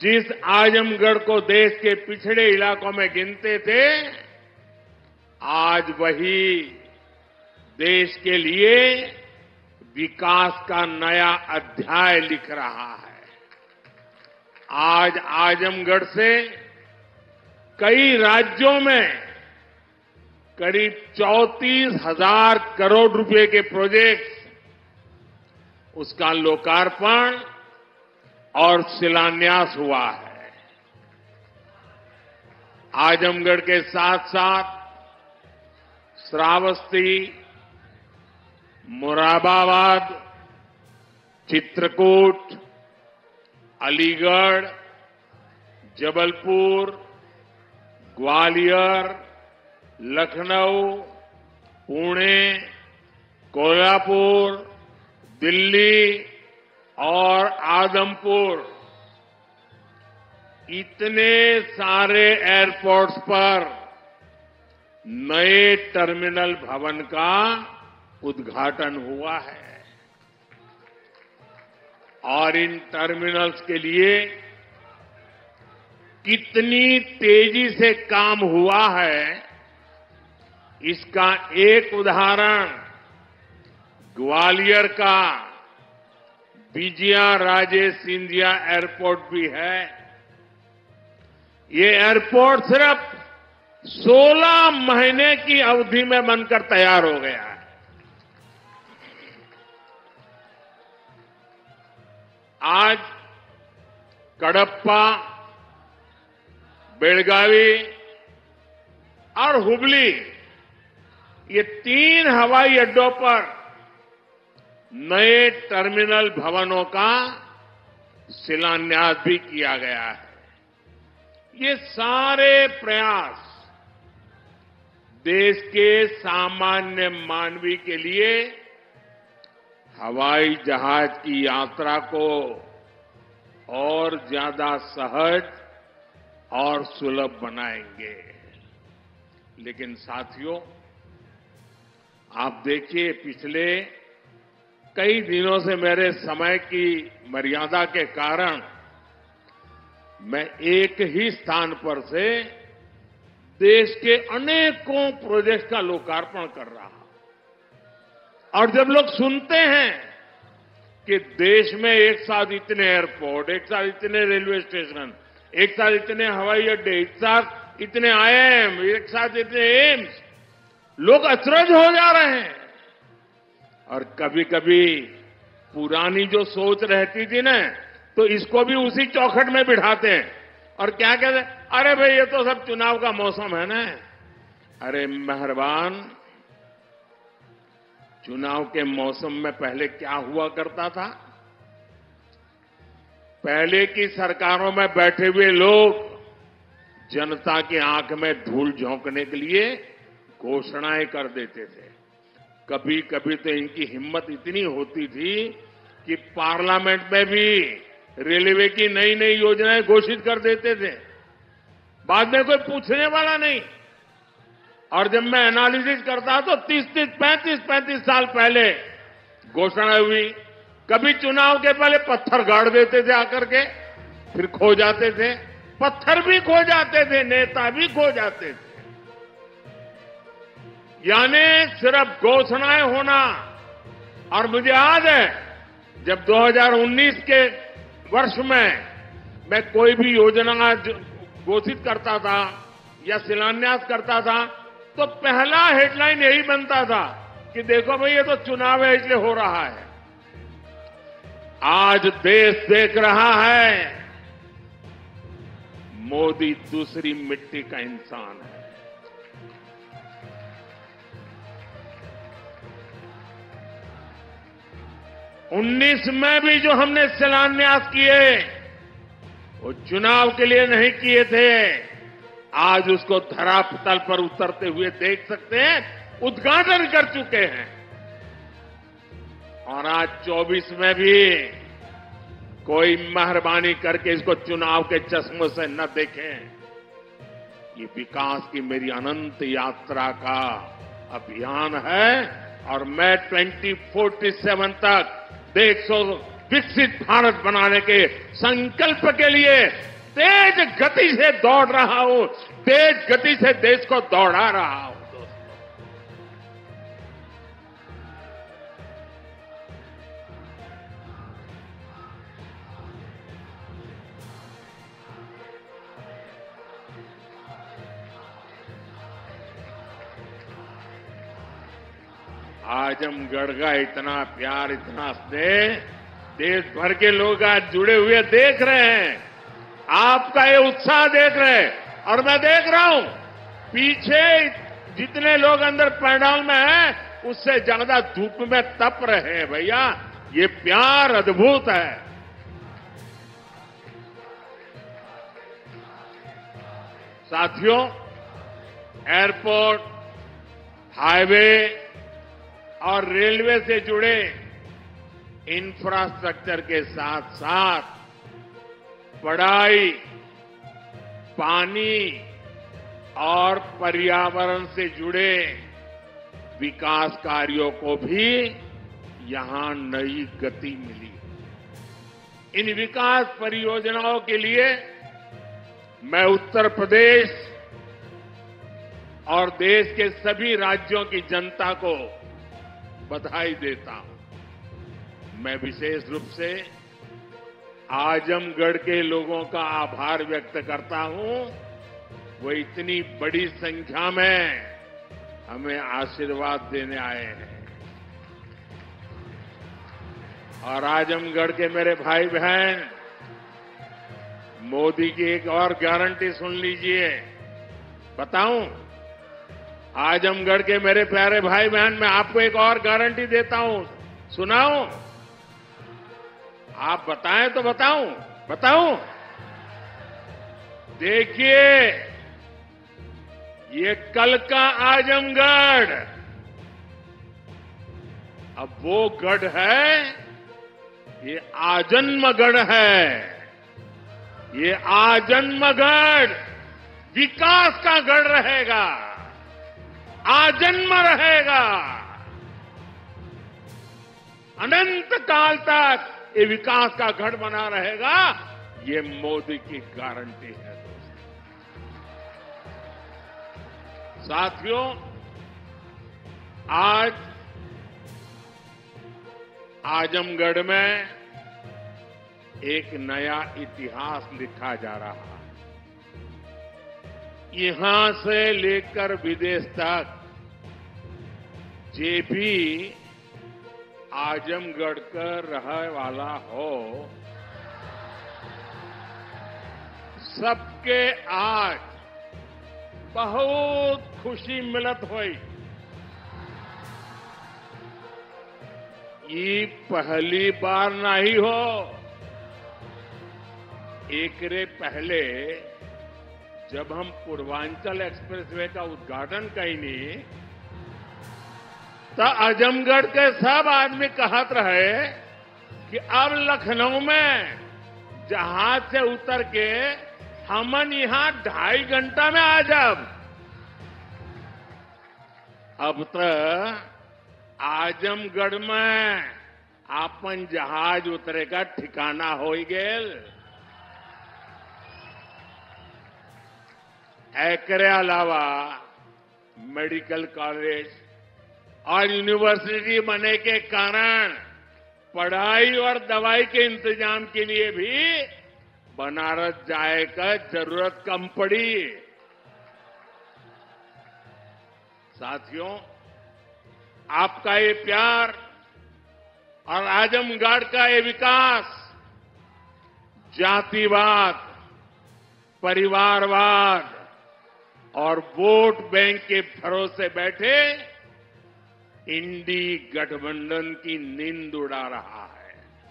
जिस आजमगढ़ को देश के पिछड़े इलाकों में गिनते थे, आज वही देश के लिए विकास का नया अध्याय लिख रहा है। आज आजमगढ़ से कई राज्यों में करीब 34,000 करोड़ रुपए के प्रोजेक्ट्स, उसका लोकार्पण और शिलान्यास हुआ है। आजमगढ़ के साथ साथ श्रावस्ती, मुरादाबाद, चित्रकूट, अलीगढ़, जबलपुर, ग्वालियर, लखनऊ, पुणे, कोल्हापुर, दिल्ली और आदमपुर, इतने सारे एयरपोर्ट्स पर नए टर्मिनल भवन का उद्घाटन हुआ है। और इन टर्मिनल्स के लिए कितनी तेजी से काम हुआ है, इसका एक उदाहरण ग्वालियर का विजया राजे सिंधिया एयरपोर्ट भी है। ये एयरपोर्ट सिर्फ 16 महीने की अवधि में बनकर तैयार हो गया है। आज कडप्पा, बेलगावी और हुबली, ये 3 हवाई अड्डों पर नए टर्मिनल भवनों का शिलान्यास भी किया गया है। ये सारे प्रयास देश के सामान्य मानवी के लिए हवाई जहाज की यात्रा को और ज्यादा सहज और सुलभ बनाएंगे। लेकिन साथियों, आप देखिए, पिछले कई दिनों से मेरे समय की मर्यादा के कारण मैं एक ही स्थान पर से देश के अनेकों प्रोजेक्ट का लोकार्पण कर रहा हूं। और जब लोग सुनते हैं कि देश में एक साथ इतने एयरपोर्ट, एक साथ इतने रेलवे स्टेशन, एक साथ इतने हवाई अड्डे, एक साथ इतने आईआईएम, एक साथ इतने एम्स, लोग अचरज हो जा रहे हैं। और कभी कभी पुरानी जो सोच रहती थी ना, तो इसको भी उसी चौखट में बिठाते हैं और क्या कहते हैं, अरे भाई ये तो सब चुनाव का मौसम है ना। अरे मेहरबान, चुनाव के मौसम में पहले क्या हुआ करता था? पहले की सरकारों में बैठे हुए लोग जनता की आंख में धूल झोंकने के लिए घोषणाएं कर देते थे। कभी कभी तो इनकी हिम्मत इतनी होती थी कि पार्लियामेंट में भी रेलवे की नई नई योजनाएं घोषित कर देते थे, बाद में कोई पूछने वाला नहीं। और जब मैं एनालिसिस करता तो 35 साल पहले घोषणा हुई। कभी चुनाव के पहले पत्थर गाड़ देते थे आकर के, फिर खो जाते थे, पत्थर भी खो जाते थे, नेता भी खो जाते थे। यानी सिर्फ घोषणाएं होना। और मुझे याद है जब 2019 के वर्ष में मैं कोई भी योजना घोषित करता था या शिलान्यास करता था, तो पहला हेडलाइन यही बनता था कि देखो भाई, ये तो चुनाव है इसलिए हो रहा है। आज देश देख रहा है, मोदी दूसरी मिट्टी का इंसान है। उन्नीस में भी जो हमने शिलान्यास किए, वो चुनाव के लिए नहीं किए थे। आज उसको धरातल पर उतरते हुए देख सकते हैं, उद्घाटन कर चुके हैं। और आज 24 में भी कोई मेहरबानी करके इसको चुनाव के चश्मों से न देखें। ये विकास की मेरी अनंत यात्रा का अभियान है और मैं 2047 तक देश को विकसित भारत बनाने के संकल्प के लिए तेज गति से दौड़ रहा हूं, तेज गति से देश को दौड़ा रहा हूं। आजमगढ़ का इतना प्यार, इतना स्नेह देश भर के लोग आज जुड़े हुए देख रहे हैं, आपका ये उत्साह देख रहे हैं। और मैं देख रहा हूं पीछे जितने लोग अंदर पंडाल में हैं उससे ज्यादा धूप में तप रहे हैं। भैया ये प्यार अद्भुत है। साथियों, एयरपोर्ट, हाईवे और रेलवे से जुड़े इंफ्रास्ट्रक्चर के साथ साथ पढ़ाई, पानी और पर्यावरण से जुड़े विकास कार्यों को भी यहां नई गति मिली। इन विकास परियोजनाओं के लिए मैं उत्तर प्रदेश और देश के सभी राज्यों की जनता को बधाई देता हूं। मैं विशेष रूप से आजमगढ़ के लोगों का आभार व्यक्त करता हूं। वो इतनी बड़ी संख्या में हमें आशीर्वाद देने आए हैं। और आजमगढ़ के मेरे भाई बहन, मोदी की एक और गारंटी सुन लीजिए। बताऊं, आजमगढ़ के मेरे प्यारे भाई बहन, मैं आपको एक और गारंटी देता हूं, सुनाऊं? आप बताएं तो बताऊं? देखिए, ये कल का आजमगढ़ अब वो गढ़ है, ये आजन्मगढ़ है। ये आजन्मगढ़ विकास का गढ़ रहेगा, आजन्म रहेगा। अनंत काल तक ये विकास का गढ़ बना रहेगा। ये मोदी की गारंटी है। साथियों, आज आजमगढ़ में एक नया इतिहास लिखा जा रहा है। यहां से लेकर विदेश तक जे भी आजमगढ़ का रहने वाला हो, सबके आज बहुत खुशी मिलत हुई। ये पहली बार नहीं हो। एकरे पहले जब हम पूर्वांचल एक्सप्रेसवे का उद्घाटन कईनी तो आजमगढ़ के सब आदमी कहत रहे कि अब लखनऊ में जहाज से उतर के हमन यहां 2.5 घंटा में आ जाब। अब तो आजमगढ़ में आपन जहाज उतरे का ठिकाना हो गेल। एकरे अलावा मेडिकल कॉलेज और यूनिवर्सिटी बनने के कारण पढ़ाई और दवाई के इंतजाम के लिए भी बनारस जाए का जरूरत कम पड़ी। साथियों, आपका ये प्यार और आजमगढ़ का ये विकास जातिवाद, परिवारवाद और वोट बैंक के भरोसे बैठे इंडी गठबंधन की नींद उड़ा रहा है।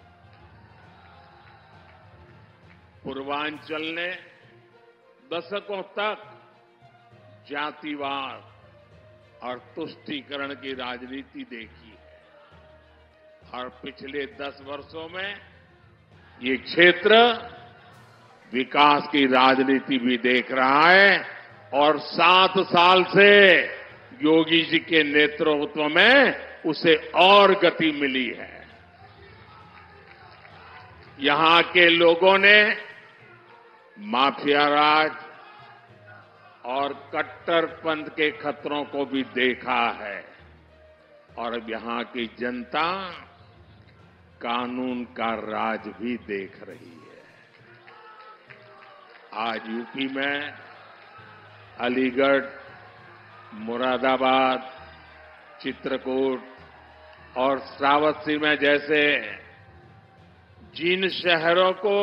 पूर्वांचल ने दशकों तक जातिवाद और तुष्टीकरण की राजनीति देखी है और पिछले 10 वर्षों में ये क्षेत्र विकास की राजनीति भी देख रहा है और 7 साल से योगी जी के नेतृत्व में उसे और गति मिली है। यहां के लोगों ने माफिया राज और कट्टरपंथ के खतरों को भी देखा है और अब यहां की जनता कानून का राज भी देख रही है। आज यूपी में अलीगढ़, मुरादाबाद, चित्रकूट और श्रावस्ती में जैसे जिन शहरों को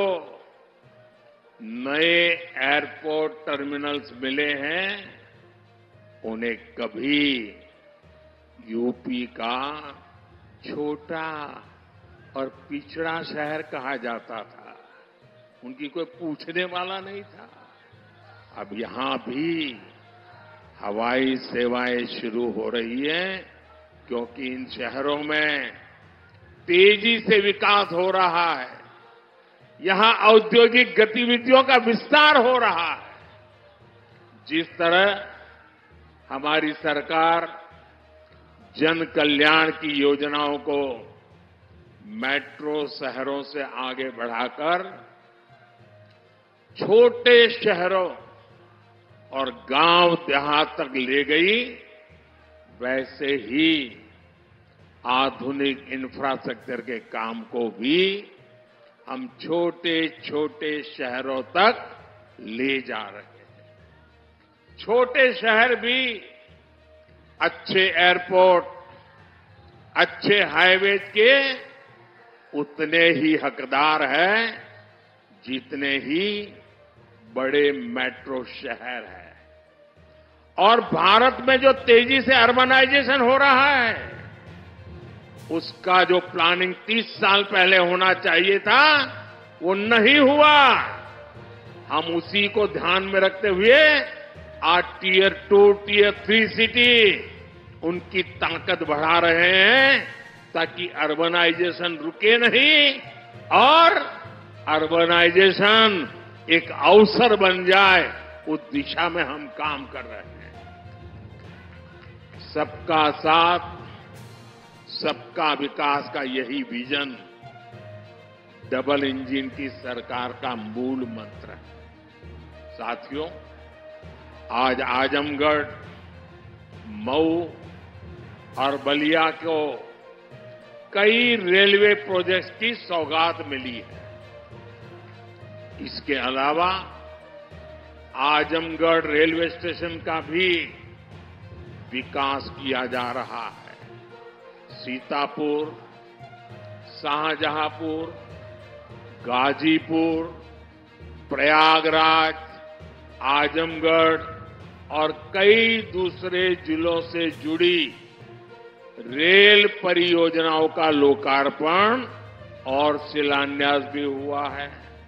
नए एयरपोर्ट टर्मिनल्स मिले हैं, उन्हें कभी यूपी का छोटा और पिछड़ा शहर कहा जाता था। उनकी कोई पूछने वाला नहीं था। अब यहां भी हवाई सेवाएं शुरू हो रही हैं क्योंकि इन शहरों में तेजी से विकास हो रहा है। यहां औद्योगिक गतिविधियों का विस्तार हो रहा है। जिस तरह हमारी सरकार जन कल्याण की योजनाओं को मेट्रो शहरों से आगे बढ़ाकर छोटे शहरों और गांव देहात तक ले गई, वैसे ही आधुनिक इंफ्रास्ट्रक्चर के काम को भी हम छोटे छोटे शहरों तक ले जा रहे हैं। छोटे शहर भी अच्छे एयरपोर्ट, अच्छे हाईवेज के उतने ही हकदार हैं जितने ही बड़े मेट्रो शहर हैं। और भारत में जो तेजी से अर्बनाइजेशन हो रहा है, उसका जो प्लानिंग 30 साल पहले होना चाहिए था, वो नहीं हुआ। हम उसी को ध्यान में रखते हुए आज टियर 2, टियर 3 सिटी उनकी ताकत बढ़ा रहे हैं ताकि अर्बनाइजेशन रुके नहीं और अर्बनाइजेशन एक अवसर बन जाए, उस दिशा में हम काम कर रहे हैं। सबका साथ, सबका विकास का यही विजन डबल इंजन की सरकार का मूल मंत्र है। साथियों, आज आजमगढ़, मऊ और बलिया को कई रेलवे प्रोजेक्ट्स की सौगात मिली है। इसके अलावा आजमगढ़ रेलवे स्टेशन का भी विकास किया जा रहा है। सीतापुर, शाहजहांपुर, गाजीपुर, प्रयागराज, आजमगढ़ और कई दूसरे जिलों से जुड़ी रेल परियोजनाओं का लोकार्पण और शिलान्यास भी हुआ है।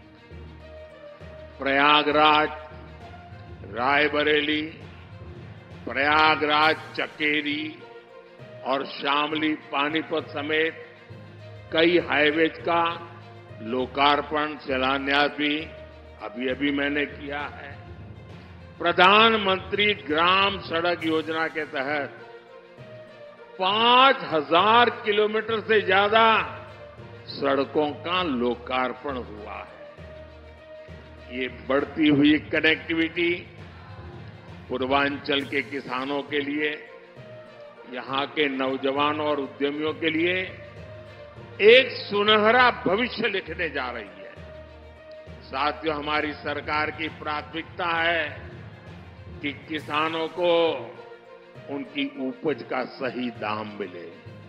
प्रयागराज रायबरेली, प्रयागराज चकेरी और शामली पानीपत समेत कई हाईवेज का लोकार्पण शिलान्यास भी अभी अभी मैंने किया है। प्रधानमंत्री ग्राम सड़क योजना के तहत 5000 किलोमीटर से ज्यादा सड़कों का लोकार्पण हुआ है। ये बढ़ती हुई कनेक्टिविटी पूर्वांचल के किसानों के लिए, यहां के नौजवानों और उद्यमियों के लिए एक सुनहरा भविष्य लिखने जा रही है। साथियों, हमारी सरकार की प्राथमिकता है कि किसानों को उनकी उपज का सही दाम मिले।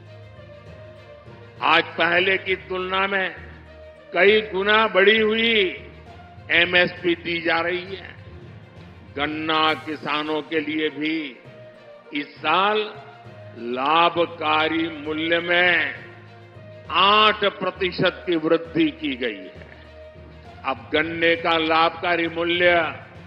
आज पहले की तुलना में कई गुना बढ़ी हुई एमएसपी दी जा रही है। गन्ना किसानों के लिए भी इस साल लाभकारी मूल्य में 8% की वृद्धि की गई है। अब गन्ने का लाभकारी मूल्य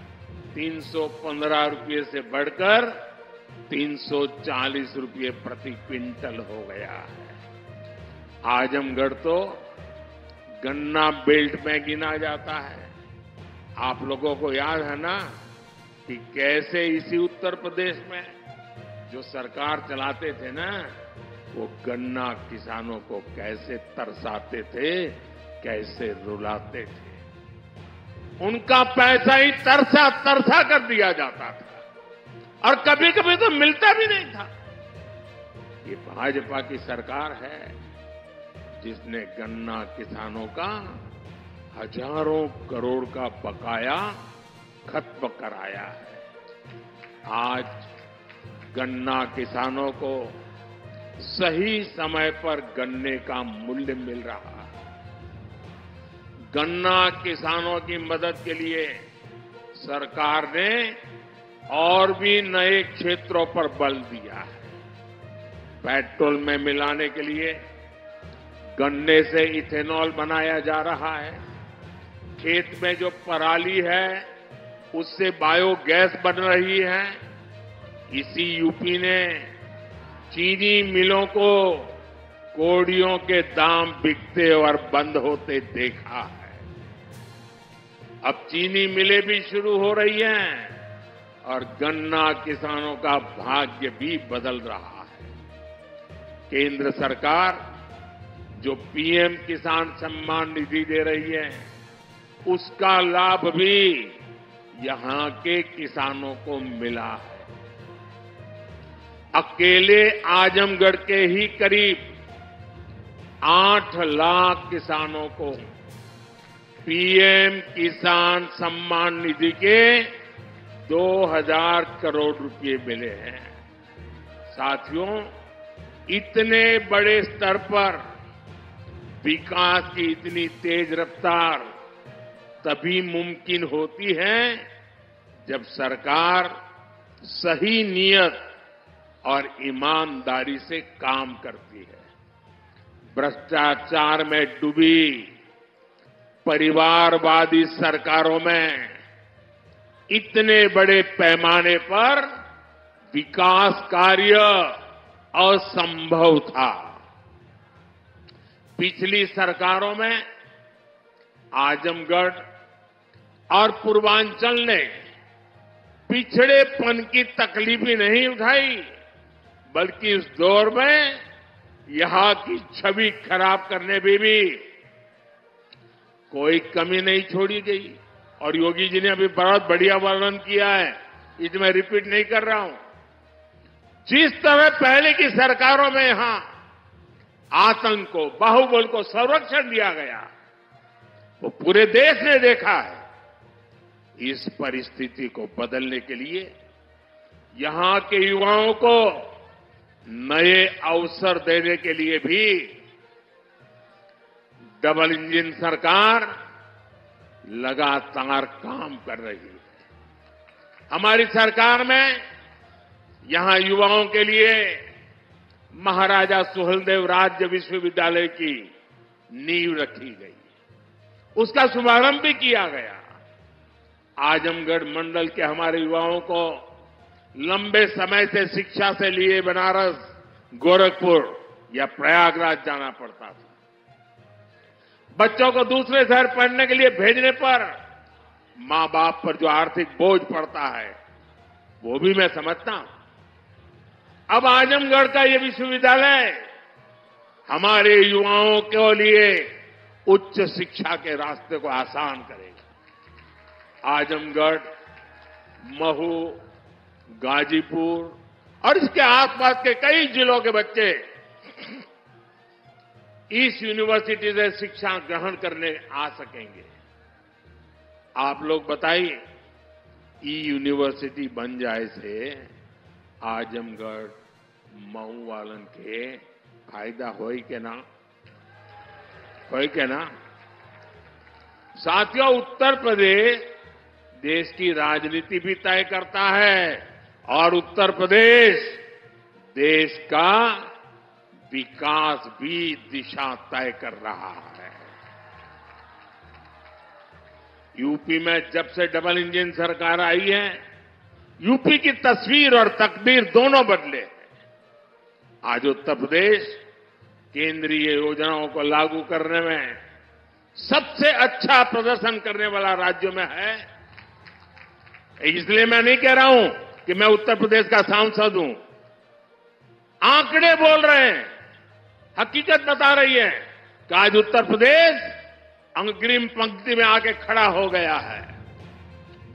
315 रुपये से बढ़कर 340 रुपये प्रति क्विंटल हो गया है। आजमगढ़ तो गन्ना बेल्ट में गिना जाता है। आप लोगों को याद है ना कि कैसे इसी उत्तर प्रदेश में जो सरकार चलाते थे ना, वो गन्ना किसानों को कैसे तरसाते थे, कैसे रुलाते थे। उनका पैसा ही तरसा तरसा कर दिया जाता था और कभी कभी तो मिलता भी नहीं था। ये भाजपा की सरकार है जिसने गन्ना किसानों का हजारों करोड़ का बकाया खत्म कराया है। आज गन्ना किसानों को सही समय पर गन्ने का मूल्य मिल रहा है। गन्ना किसानों की मदद के लिए सरकार ने और भी नए क्षेत्रों पर बल दिया है। पेट्रोल में मिलाने के लिए गन्ने से इथेनॉल बनाया जा रहा है। खेत में जो पराली है उससे बायोगैस बन रही है। इसी यूपी ने चीनी मिलों को कोड़ियों के दाम बिकते और बंद होते देखा है। अब चीनी मिलें भी शुरू हो रही हैं और गन्ना किसानों का भाग्य भी बदल रहा है। केंद्र सरकार जो पीएम किसान सम्मान निधि दे रही है उसका लाभ भी यहां के किसानों को मिला है। अकेले आजमगढ़ के ही करीब 8 लाख किसानों को पीएम किसान सम्मान निधि के 2000 करोड़ रुपए मिले हैं। साथियों, इतने बड़े स्तर पर विकास की इतनी तेज रफ्तार तभी मुमकिन होती है जब सरकार सही नियत और ईमानदारी से काम करती है। भ्रष्टाचार में डूबी परिवारवादी सरकारों में इतने बड़े पैमाने पर विकास कार्य असंभव था। पिछली सरकारों में आजमगढ़ और पूर्वांचल ने पिछड़ेपन की तकलीफ ही नहीं उठाई, बल्कि इस दौर में यहां की छवि खराब करने में भी कोई कमी नहीं छोड़ी गई। और योगी जी ने अभी बहुत बढ़िया वर्णन किया है, इसमें रिपीट नहीं कर रहा हूं। जिस तरह पहले की सरकारों में यहां आतंक को, बाहुबल को संरक्षण दिया गया, वो पूरे देश ने देखा है। इस परिस्थिति को बदलने के लिए यहां के युवाओं को नए अवसर देने के लिए भी डबल इंजन सरकार लगातार काम कर रही है। हमारी सरकार में यहां युवाओं के लिए महाराजा सुहेलदेव राज्य विश्वविद्यालय की नींव रखी गई, उसका शुभारंभ भी किया गया। आजमगढ़ मंडल के हमारे युवाओं को लंबे समय से शिक्षा से लिए बनारस, गोरखपुर या प्रयागराज जाना पड़ता था। बच्चों को दूसरे शहर पढ़ने के लिए भेजने पर मां बाप पर जो आर्थिक बोझ पड़ता है वो भी मैं समझता हूं। अब आजमगढ़ का ये विश्वविद्यालय हमारे युवाओं के लिए उच्च शिक्षा के रास्ते को आसान करेगा। आजमगढ़, महू, गाजीपुर और इसके आसपास के कई जिलों के बच्चे इस यूनिवर्सिटी से शिक्षा ग्रहण करने आ सकेंगे। आप लोग बताइए, ई यूनिवर्सिटी बन जाए से आजमगढ़, मऊ वालन के फायदा होई के ना? होई के ना? साथियों, उत्तर प्रदेश देश की राजनीति भी तय करता है और उत्तर प्रदेश देश का विकास भी दिशा तय कर रहा है। यूपी में जब से डबल इंजन सरकार आई है, यूपी की तस्वीर और तकदीर दोनों बदले हैं। आज उत्तर प्रदेश केंद्रीय योजनाओं को लागू करने में सबसे अच्छा प्रदर्शन करने वाला राज्यों में है। इसलिए मैं नहीं कह रहा हूं कि मैं उत्तर प्रदेश का सांसद हूं। आंकड़े बोल रहे हैं, हकीकत बता रही है कि आज उत्तर प्रदेश अग्रिम पंक्ति में आके खड़ा हो गया है।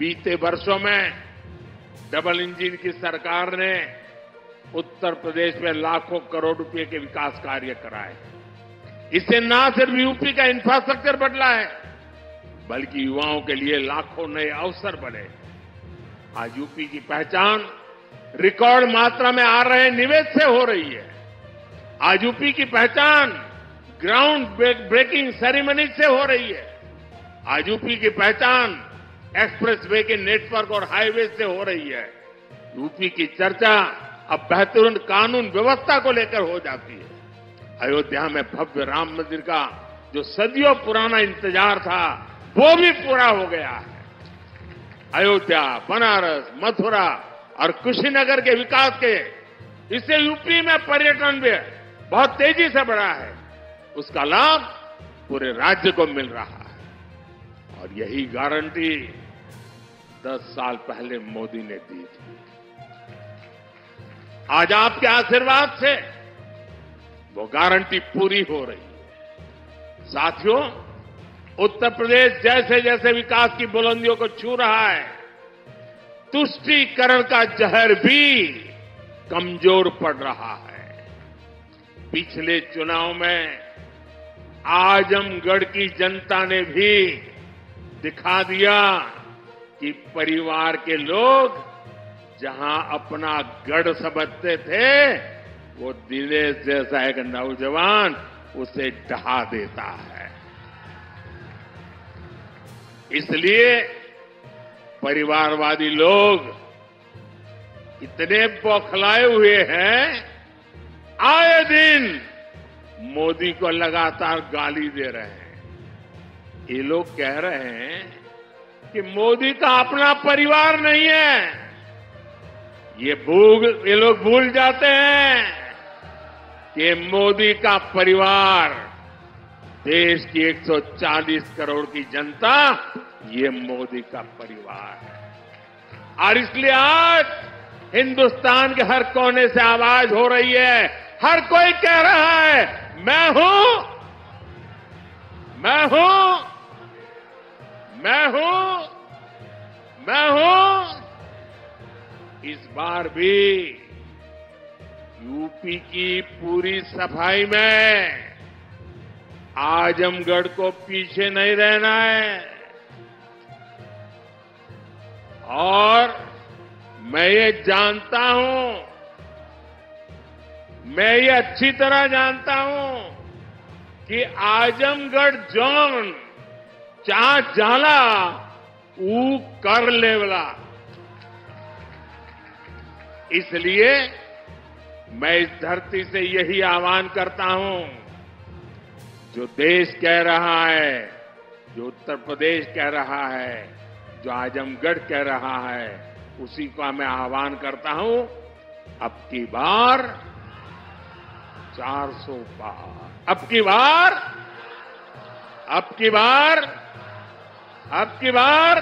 बीते वर्षों में डबल इंजन की सरकार ने उत्तर प्रदेश में लाखों करोड़ रुपए के विकास कार्य कराए। इससे न सिर्फ यूपी का इंफ्रास्ट्रक्चर बदला है, बल्कि युवाओं के लिए लाखों नए अवसर बने। आज यूपी की पहचान रिकॉर्ड मात्रा में आ रहे निवेश से हो रही है। आज यूपी की पहचान ग्राउंड ब्रेकिंग सेरेमनी से हो रही है। आज यूपी की पहचान एक्सप्रेस वे के नेटवर्क और हाईवे से हो रही है। यूपी की चर्चा अब बेहतरीन कानून व्यवस्था को लेकर हो जाती है। अयोध्या में भव्य राम मंदिर का जो सदियों पुराना इंतजार था, वो भी पूरा हो गया है। अयोध्या, बनारस, मथुरा और कुशीनगर के विकास के इससे यूपी में पर्यटन भी बहुत तेजी से बढ़ा है। उसका लाभ पूरे राज्य को मिल रहा है और यही गारंटी 10 साल पहले मोदी ने दी थी। आज आपके आशीर्वाद से वो गारंटी पूरी हो रही है। साथियों, उत्तर प्रदेश जैसे जैसे विकास की बुलंदियों को छू रहा है, तुष्टीकरण का जहर भी कमजोर पड़ रहा है। पिछले चुनाव में आजमगढ़ की जनता ने भी दिखा दिया कि परिवार के लोग जहां अपना गढ़ समझते थे, वो दिनेश जैसा एक नौजवान उसे ढहा देता है। इसलिए परिवारवादी लोग इतने बौखलाए हुए हैं, आए दिन मोदी को लगातार गाली दे रहे हैं। ये लोग कह रहे हैं कि मोदी का अपना परिवार नहीं है। ये लोग भूल जाते हैं कि मोदी का परिवार देश की 140 करोड़ की जनता, ये मोदी का परिवार है। और इसलिए आज हिंदुस्तान के हर कोने से आवाज हो रही है, हर कोई कह रहा है, मैं हूं, मैं हूं, मैं हूं, मैं हूं। इस बार भी यूपी की पूरी सफाई में आजमगढ़ को पीछे नहीं रहना है। और मैं ये जानता हूं, मैं ये अच्छी तरह जानता हूं कि आजमगढ़ जोन चा जाला ऊ कर लेवला। इसलिए मैं इस धरती से यही आह्वान करता हूं, जो देश कह रहा है, जो उत्तर प्रदेश कह रहा है, जो आजमगढ़ कह रहा है, उसी का मैं आह्वान करता हूं, अब की बार 400 पार, अब की बार, अब की बार, अब की बार,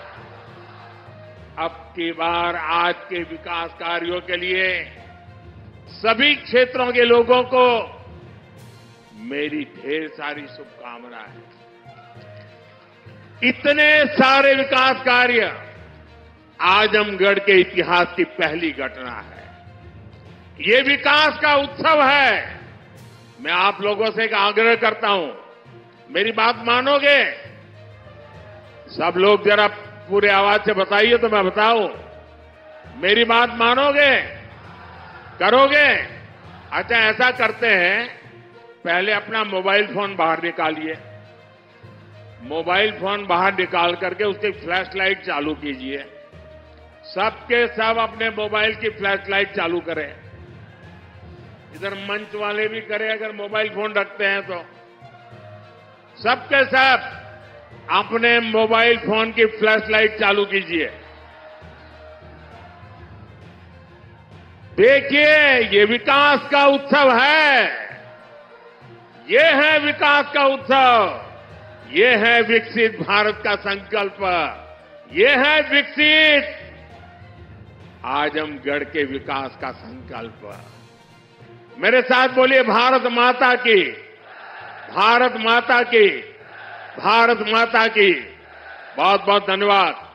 अब की बार आज के विकास कार्यों के लिए सभी क्षेत्रों के लोगों को मेरी ढेर सारी शुभकामनाएं। इतने सारे विकास कार्य आजमगढ़ के इतिहास की पहली घटना है। ये विकास का उत्सव है। मैं आप लोगों से एक आग्रह करता हूं, मेरी बात मानोगे? सब लोग जरा पूरे आवाज से बताइए तो मैं बताऊं। मेरी बात मानोगे? करोगे? अच्छा, ऐसा करते हैं, पहले अपना मोबाइल फोन बाहर निकालिए। मोबाइल फोन बाहर निकाल करके उसकी फ्लैश लाइट चालू कीजिए। सबके सब अपने मोबाइल की फ्लैश लाइट चालू करें। इधर मंच वाले भी करें अगर मोबाइल फोन रखते हैं तो। सबके सब अपने मोबाइल फोन की फ्लैश लाइट चालू कीजिए। देखिए, ये विकास का उत्सव है। ये है विकास का उत्सव। ये है विकसित भारत का संकल्प। ये है विकसित आजमगढ़ के विकास का संकल्प। मेरे साथ बोलिए, भारत माता की, भारत माता की, भारत माता की। बहुत बहुत धन्यवाद।